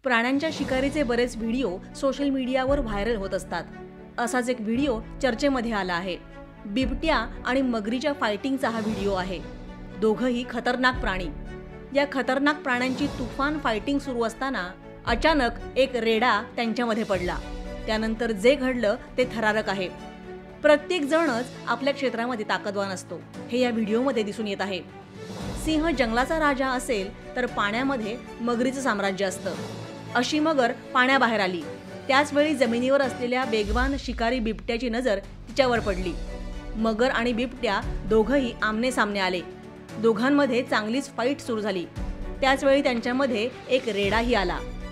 प्राण्यांच्या शिकारीचे बरेच video social मीडियावर व्हायरल होत असतात. असाच एक व्हिडिओ चर्चेमध्ये आला आहे. बिबट्या आणि मगरीच्या फायटिंगचा हा व्हिडिओ आहे. दोघंही खतरनाक प्राणी. या खतरनाक प्राण्यांची तुफान फायटिंग सुरू असताना अचानक एक रेडा त्यांच्यामध्ये पडला. त्यानंतर जे घडलं ते थरारक आहे. प्रत्येक जणच आपल्या क्षेत्रामध्ये ताकदवान असतो, हे या व्हिडिओमध्ये दिसून येत आहे. सिंह जंगलाचा राजा असेल तर पाण्यामध्ये मगरीचं साम्राज्य असतं. अशी मगर पाण्याबाहेर आली. त्याचवेळी जमिनीवर असलेल्या वेगवान शिकारी बिबट्याची नजर तिच्यावर पडली. मगर आणि बिबट्या दोघंही आमने सामने आले. दोघांमध्ये चांगलीच फाईट सुरू झाली. त्याचवेळी त्यांच्यामध्ये एक रेडाही आला.